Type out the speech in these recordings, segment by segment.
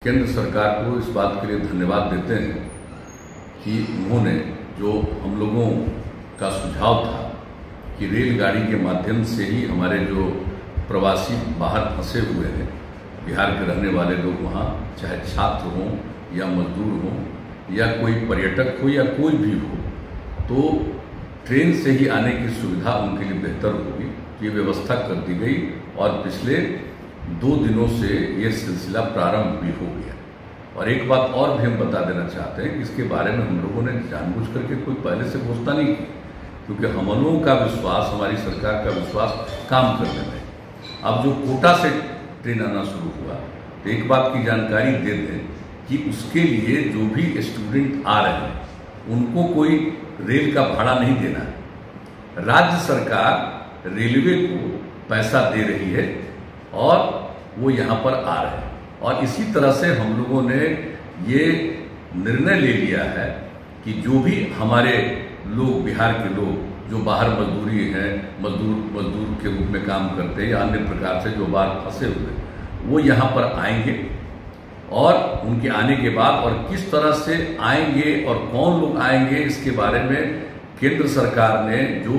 केंद्र सरकार को इस बात के लिए धन्यवाद देते हैं कि उन्होंने जो हम लोगों का सुझाव था कि रेलगाड़ी के माध्यम से ही हमारे जो प्रवासी बाहर फंसे हुए हैं, बिहार के रहने वाले लोग वहाँ, चाहे छात्र हों या मजदूर हों या कोई पर्यटक हो या कोई भी हो, तो ट्रेन से ही आने की सुविधा उनके लिए बेहतर होगी। ये व्यवस्था कर दी गई और पिछले 2 दिनों से ये सिलसिला प्रारंभ भी हो गया। और एक बात और भी हम बता देना चाहते हैं कि इसके बारे में हम लोगों ने जानबूझ करके कोई पहले से घोषणा नहीं की, क्योंकि हम लोगों का विश्वास, हमारी सरकार का विश्वास काम करने में। अब जो कोटा से ट्रेन आना शुरू हुआ, तो एक बात की जानकारी दे दें कि उसके लिए जो भी स्टूडेंट आ रहे हैं उनको कोई रेल का भाड़ा नहीं देना है। राज्य सरकार रेलवे को पैसा दे रही है और वो यहाँ पर आ रहे हैं। और इसी तरह से हम लोगों ने ये निर्णय ले लिया है कि जो भी हमारे लोग, बिहार के लोग जो बाहर मजदूरी हैं, मजदूर के रूप में काम करते हैं या अन्य प्रकार से जो बाहर फंसे हुए, वो यहाँ पर आएंगे। और उनके आने के बाद और किस तरह से आएंगे और कौन लोग आएंगे, इसके बारे में केंद्र सरकार ने जो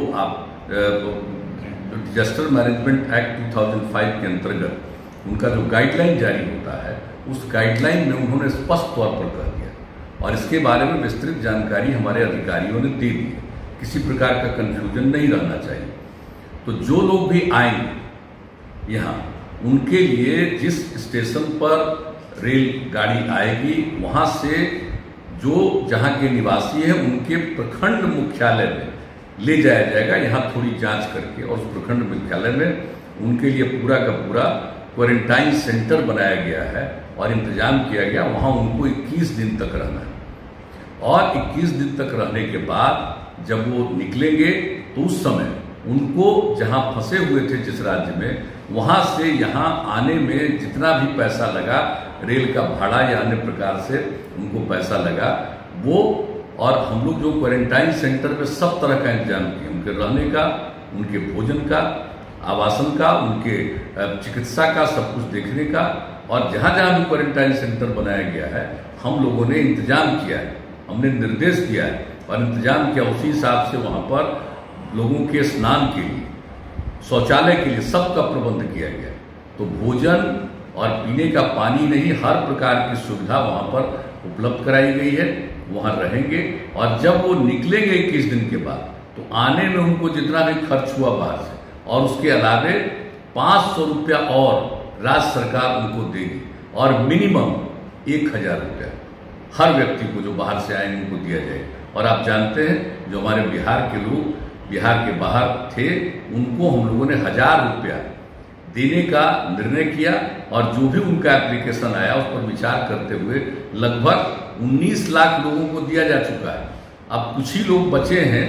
डिजास्टर मैनेजमेंट एक्ट 2005 के अंतर्गत उनका जो गाइडलाइन जारी होता है, उस गाइडलाइन में उन्होंने स्पष्ट तौर पर कह दिया और इसके बारे में विस्तृत जानकारी हमारे अधिकारियों ने दे दी है। किसी प्रकार का कंफ्यूजन नहीं रहना चाहिए। तो जो लोग भी आएंगे यहाँ, उनके लिए जिस स्टेशन पर रेलगाड़ी आएगी, वहाँ से जो जहाँ के निवासी हैं उनके प्रखंड मुख्यालय में ले जाया जाएगा, यहाँ थोड़ी जांच करके, और उस प्रखंड मुख्यालय में उनके लिए पूरा का पूरा क्वारंटाइन सेंटर बनाया गया है और इंतजाम किया गया। वहाँ उनको 21 दिन तक रहना है और 21 दिन तक रहने के बाद जब वो निकलेंगे तो उस समय उनको जहाँ फंसे हुए थे जिस राज्य में, वहाँ से यहाँ आने में जितना भी पैसा लगा, रेल का भाड़ा या अन्य प्रकार से उनको पैसा लगा, वो, और हम लोग जो क्वारंटाइन सेंटर में सब तरह का इंतजाम किए, उनके रहने का, उनके भोजन का, आवासन का, उनके चिकित्सा का, सब कुछ देखने का। और जहाँ जहाँ भी क्वारंटाइन सेंटर बनाया गया है, हम लोगों ने इंतजाम किया है, हमने निर्देश दिया है और इंतजाम किया। उसी हिसाब से वहाँ पर लोगों के स्नान के लिए, शौचालय के लिए सबका प्रबंध किया गया। तो भोजन और पीने का पानी नहीं, हर प्रकार की सुविधा वहाँ पर उपलब्ध कराई गई है। वहाँ रहेंगे और जब वो निकलेंगे 21 दिन के बाद, तो आने में उनको जितना भी खर्च हुआ बाहर से, और उसके अलावे 500 रुपया और राज्य सरकार उनको देगी और मिनिमम 1000 रुपया हर व्यक्ति को जो बाहर से आएंगे उनको दिया जाएगा। और आप जानते हैं जो हमारे बिहार के लोग बिहार के बाहर थे, उनको हम लोगों ने 1000 रुपया देने का निर्णय किया और जो भी उनका एप्लीकेशन आया उस पर विचार करते हुए लगभग 19 लाख लोगों को दिया जा चुका है। अब कुछ ही लोग बचे हैं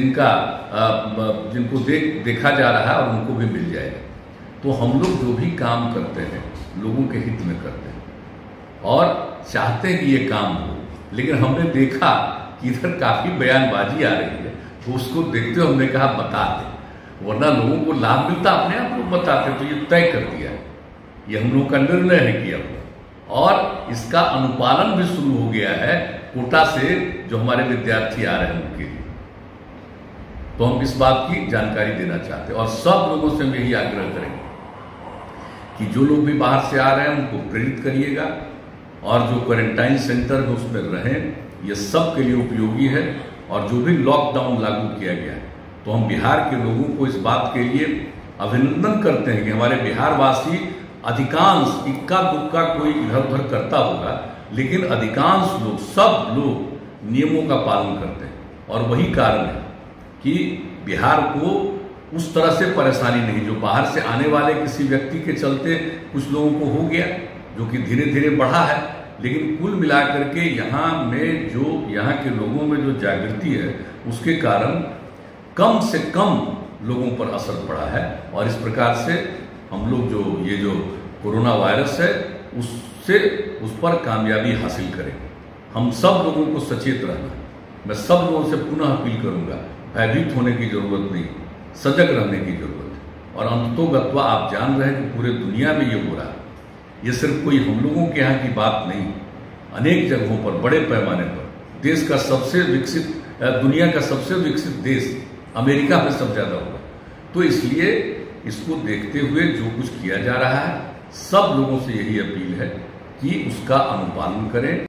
जिनको देखा जा रहा है और उनको भी मिल जाएगा। तो हम लोग जो भी काम करते हैं लोगों के हित में करते हैं और चाहते हैं कि ये काम हो, लेकिन हमने देखा कि इधर काफ़ी बयानबाजी आ रही है, तो उसको देखते हुए हमने कहा बता दें, वरना लोगों को लाभ मिलता, अपने आप लोग बताते। तो ये तय कर दिया है, ये हम लोगों का निर्णय है किया हुआ, और इसका अनुपालन भी शुरू हो गया है कोटा से जो हमारे विद्यार्थी आ रहे हैं उनके लिए। तो हम इस बात की जानकारी देना चाहते हैं और सब लोगों से हम यही आग्रह करेंगे कि जो लोग भी बाहर से आ रहे हैं उनको प्रेरित करिएगा और जो क्वारंटाइन सेंटर है उसमें रहें। ये सब के लिए उपयोगी है। और जो भी लॉकडाउन लागू किया गया है, तो हम बिहार के लोगों को इस बात के लिए अभिनंदन करते हैं कि हमारे बिहारवासी अधिकांश, इक्का दुक्का कोई इधर उधर करता होगा, लेकिन अधिकांश लोग, सब लोग नियमों का पालन करते हैं। और वही कारण है कि बिहार को उस तरह से परेशानी नहीं, जो बाहर से आने वाले किसी व्यक्ति के चलते कुछ लोगों को हो गया, जो कि धीरे धीरे बढ़ा है, लेकिन कुल मिलाकर के यहाँ के लोगों में जो जागृति है, उसके कारण कम से कम लोगों पर असर पड़ा है। और इस प्रकार से हम लोग जो कोरोना वायरस है उस पर कामयाबी हासिल करें। हम सब लोगों को सचेत रहना, मैं सब लोगों से पुनः अपील करूंगा, भयभीत होने की जरूरत नहीं, सजग रहने की जरूरत है। और अंततोगत्वा आप जान रहे हैं कि पूरे दुनिया में ये हो रहा है ये सिर्फ कोई हम लोगों के यहाँ की बात नहीं, अनेक जगहों पर बड़े पैमाने पर देश का सबसे विकसित, दुनिया का सबसे विकसित देश अमेरिका में सब ज्यादा होगा। तो इसलिए इसको देखते हुए जो कुछ किया जा रहा है, सब लोगों से यही अपील है कि उसका अनुपालन करें।